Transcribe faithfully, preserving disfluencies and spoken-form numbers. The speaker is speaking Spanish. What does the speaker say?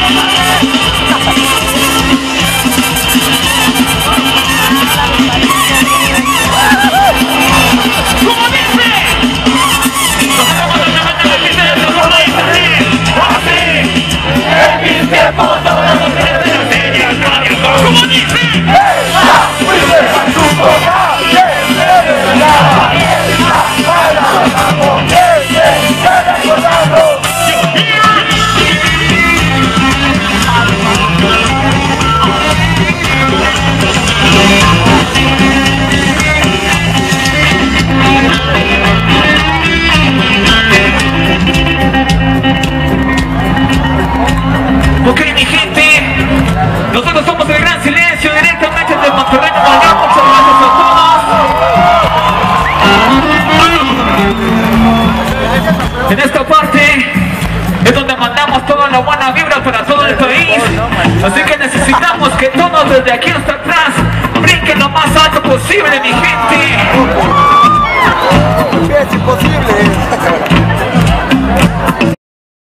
Ok, mi gente, nosotros somos el Gran Silencio, directamente desde Monterrey, Nuevo León. Muchas gracias a todos. En esta parte es donde mandamos toda la buena vibra para todo el país. Así que necesitamos que todos desde aquí hasta atrás brinquen lo más alto posible, mi gente. Es imposible.